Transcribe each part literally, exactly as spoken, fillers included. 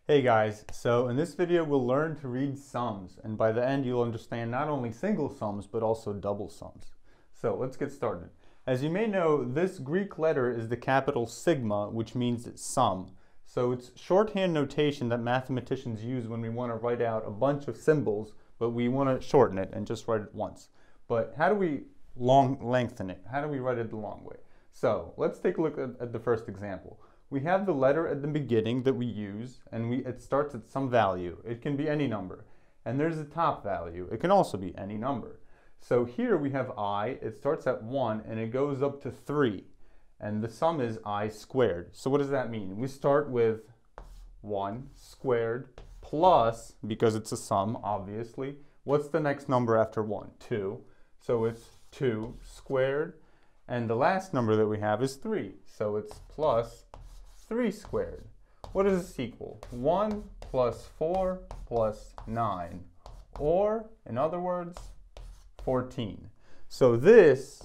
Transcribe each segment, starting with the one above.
Hey guys, so in this video we'll learn to read sums, and by the end you'll understand not only single sums but also double sums. So let's get started. As you may know, this Greek letter is the capital sigma, which means sum. So it's shorthand notation that mathematicians use when we want to write out a bunch of symbols, but we want to shorten it and just write it once. But how do we long lengthen it? How do we write it the long way? So let's take a look at, at the first example. We have the letter at the beginning that we use, and we, it starts at some value. It can be any number. And there's a top value. It can also be any number. So here we have I. It starts at one, and it goes up to three. And the sum is I squared. So what does that mean? We start with one squared plus, because it's a sum, obviously. What's the next number after one? two. So it's two squared. And the last number that we have is three. So it's plus three squared. What does this equal? one plus four plus nine. Or, in other words, fourteen. So this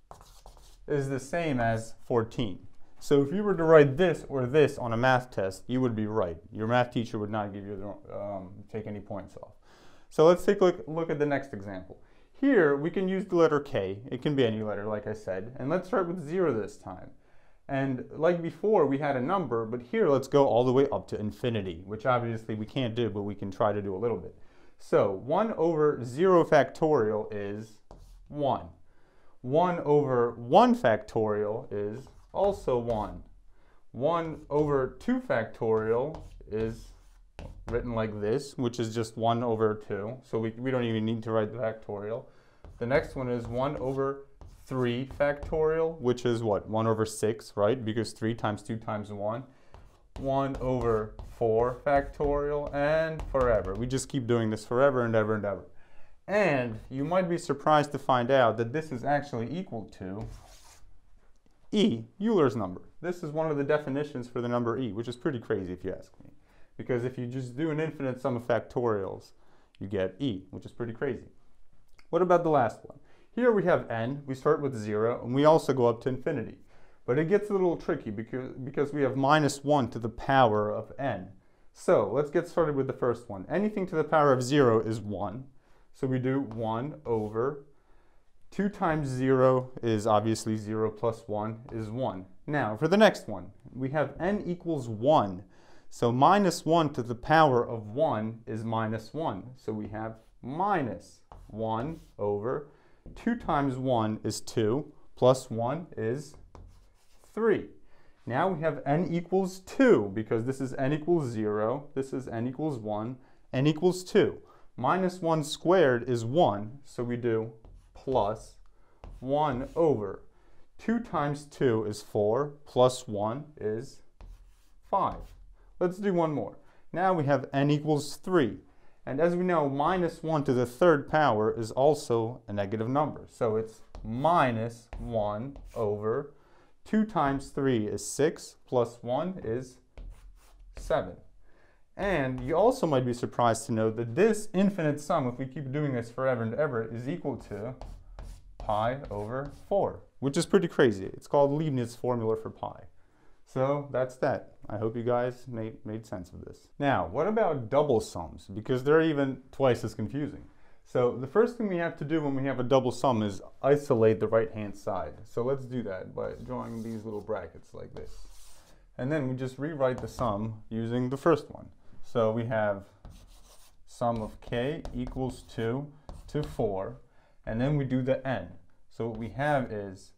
is the same as fourteen. So if you were to write this or this on a math test, you would be right. Your math teacher would not give you the, um, take any points off. So let's take a look, look at the next example. Here we can use the letter K. It can be any letter, like I said. And let's start with zero this time. And like before, we had a number, but here let's go all the way up to infinity, which obviously we can't do, but we can try to do a little bit. So one over zero factorial is one. one over one factorial is also one. one over two factorial is written like this, which is just one over two. So we, we don't even need to write the factorial. The next one is one over three factorial, which is what? one over six, right? Because three times two times one. one over four factorial, and forever. We just keep doing this forever and ever and ever. And you might be surprised to find out that this is actually equal to E, Euler's number. This is one of the definitions for the number E, which is pretty crazy if you ask me. Because if you just do an infinite sum of factorials, you get E, which is pretty crazy. What about the last one? Here we have n, we start with zero, and we also go up to infinity. But it gets a little tricky because, because we have minus one to the power of n. So let's get started with the first one. Anything to the power of zero is one. So we do one over two times zero is obviously zero plus one is one. Now for the next one, we have n equals one. So minus one to the power of one is minus one. So we have minus one over two times one is two, plus one is three. Now we have n equals two, because this is n equals zero, this is n equals one, n equals two. Minus one squared is one, so we do plus one over two times two is four, plus one is five. Let's do one more. Now we have n equals three. And as we know, minus one to the third power is also a negative number. So it's minus one over two times three is six, plus one is seven. And you also might be surprised to know that this infinite sum, if we keep doing this forever and ever, is equal to pi over four, which is pretty crazy. It's called Leibniz formula for pi. So that's that. I hope you guys made, made sense of this. Now, what about double sums? Because they're even twice as confusing. So the first thing we have to do when we have a double sum is isolate the right-hand side. So let's do that by drawing these little brackets like this. And then we just rewrite the sum using the first one. So we have sum of k equals two to four. And then we do the n. So what we have is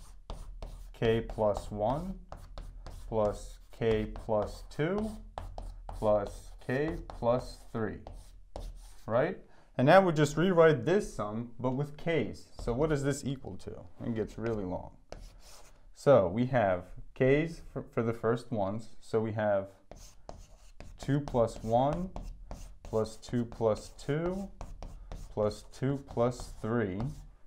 k plus one plus k plus two plus k plus three, right? And now we just rewrite this sum, but with k's. So what is this equal to? It gets really long. So we have k's for, for the first ones. So we have two plus one plus two plus two plus two plus three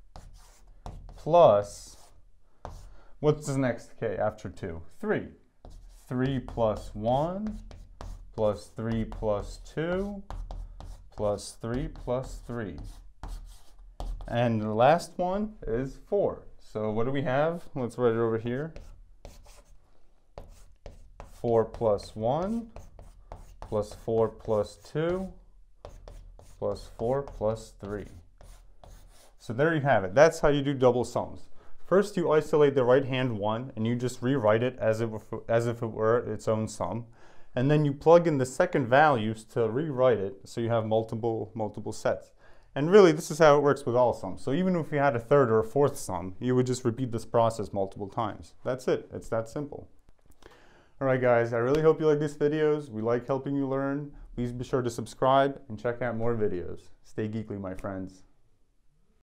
plus, what's the next k after two? three. three plus one plus three plus two plus three plus three. And the last one is four. So what do we have? Let's write it over here. four plus one plus four plus two plus four plus three. So there you have it. That's how you do double sums. First, you isolate the right-hand one, and you just rewrite it as if, as if it were its own sum. And then you plug in the second values to rewrite it, so you have multiple, multiple sets. And really, this is how it works with all sums. So even if you had a third or a fourth sum, you would just repeat this process multiple times. That's it. It's that simple. All right, guys, I really hope you like these videos. We like helping you learn. Please be sure to subscribe and check out more videos. Stay geekly, my friends.